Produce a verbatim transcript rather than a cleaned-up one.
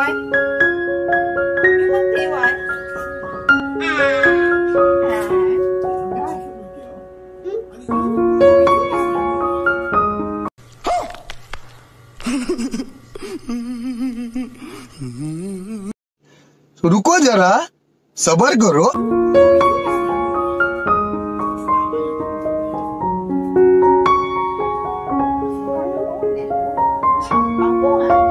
rồi? Chú mất tiêu rồi. रुको जरा, सबर करो. Con cuốn hả?